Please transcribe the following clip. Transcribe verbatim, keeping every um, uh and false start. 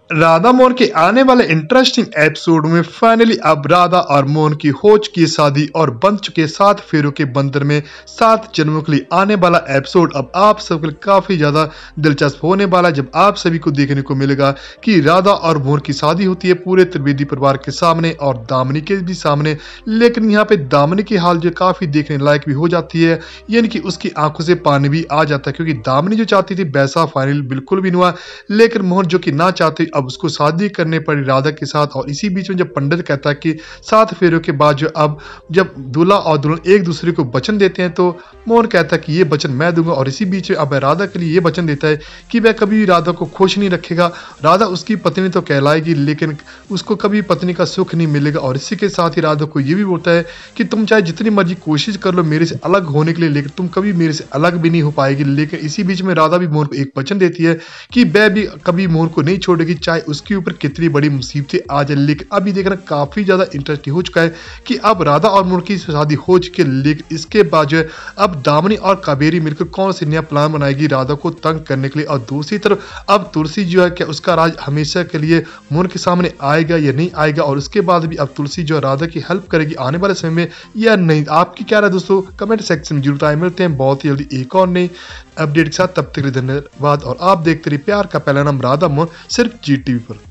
राधा मोहन के आने वाले इंटरेस्टिंग एपिसोड में फाइनली अब राधा और मोहन की हो चुकी शादी और बन चुके सात फेरों के बंधन में सात जन्मों के लिए आने वाला एपिसोड अब आप सबके लिए काफी ज्यादा दिलचस्प होने वाला है, जब आप सभी को देखने को मिलेगा कि राधा और मोहन की शादी होती है पूरे त्रिवेदी परिवार के सामने और दामिनी के भी सामने। लेकिन यहाँ पे दामिनी की हाल जो काफी देखने लायक भी हो जाती है, यानी कि उसकी आंखों से पानी भी आ जाता है, क्योंकि दामिनी जो चाहती थी वैसा फाइनल बिल्कुल भी नहीं हुआ। लेकिन मोहन जो कि ना चाहते अब उसको शादी करने पड़ी राधा के साथ। और इसी बीच में जब पंडित कहता है कि सात फेरों के बाद जो अब जब दूल्हा और दुल्हन एक दूसरे को वचन देते हैं, तो मोहन कहता है कि ये वचन मैं दूंगा। और इसी बीच में अब राधा के लिए ये वचन देता है कि वह कभी राधा को खुश नहीं रखेगा। राधा उसकी पत्नी तो कहलाएगी लेकिन उसको कभी पत्नी का सुख नहीं मिलेगा। और इसी के साथ ही राधा को ये भी बोलता है कि तुम चाहे जितनी मर्जी कोशिश कर लो मेरे से अलग होने के लिए, लेकिन तुम कभी मेरे से अलग भी नहीं हो पाएगी। लेकिन इसी बीच में राधा भी मोहन को एक वचन देती है कि वह भी कभी मोहन को नहीं छोड़ेगी, चाहे उसके ऊपर कितनी बड़ी मुसीबतें आ जाए। लेकिन अभी देखना काफी ज्यादा इंटरेस्टिंग हो चुका है कि अब राधा और मोहन की शादी हो चुकी है, लेकिन इसके बाद जो है अब दामिनी और कावेरी मिलकर कौन सी नया प्लान बनाएगी राधा को तंग करने के लिए। और दूसरी तरफ अब तुलसी जो है क्या उसका राज हमेशा के लिए मोहन के सामने आएगा या नहीं आएगा। और उसके बाद भी अब तुलसी जो है राधा की हेल्प करेगी आने वाले समय में या नहीं। आपकी क्या राय दोस्तों, कमेंट सेक्शन में जरूर आए। मिलते हैं बहुत ही जल्दी एक और नई अपडेट के साथ, तब तक के लिए धन्यवाद। और आप देखते रहिए प्यार का पहला नाम राधा मोहन सिर्फ जी टीवी पर।